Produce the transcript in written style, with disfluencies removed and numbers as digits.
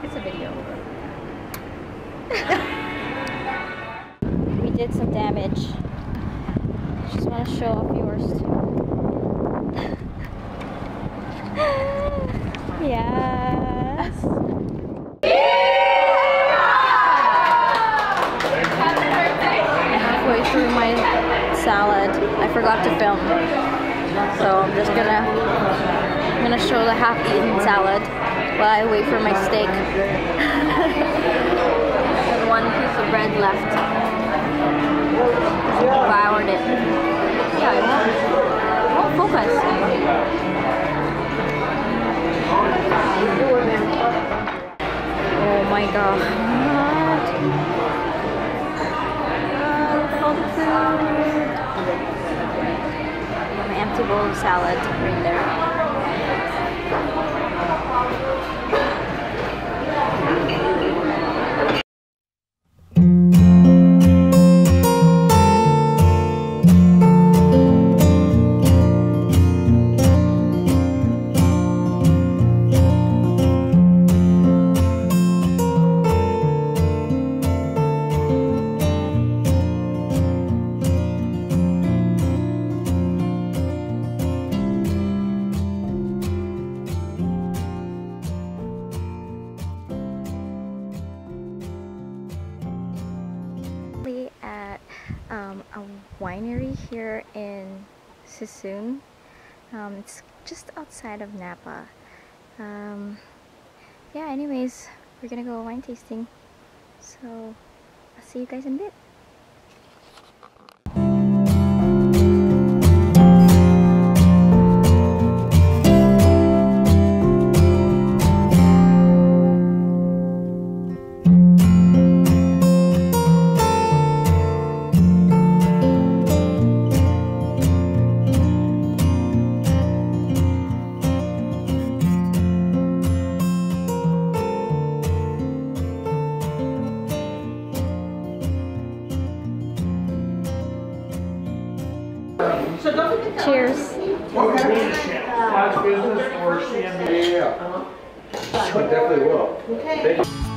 It's a video. We did some damage. Just want to show off yours too. Yes. Halfway through my salad, I forgot to film. So I'm just gonna show the half-eaten salad while I wait for my steak. And one piece of bread left. Devoured it. Yeah, it won't focus. Oh my god. All the food. My empty bowl of salad right there. At a winery here in Sassoon. It's just outside of Napa. Yeah, anyways, we're gonna go wine tasting. So I'll see you guys in a bit. Cheers. Yeah. I definitely will. Okay.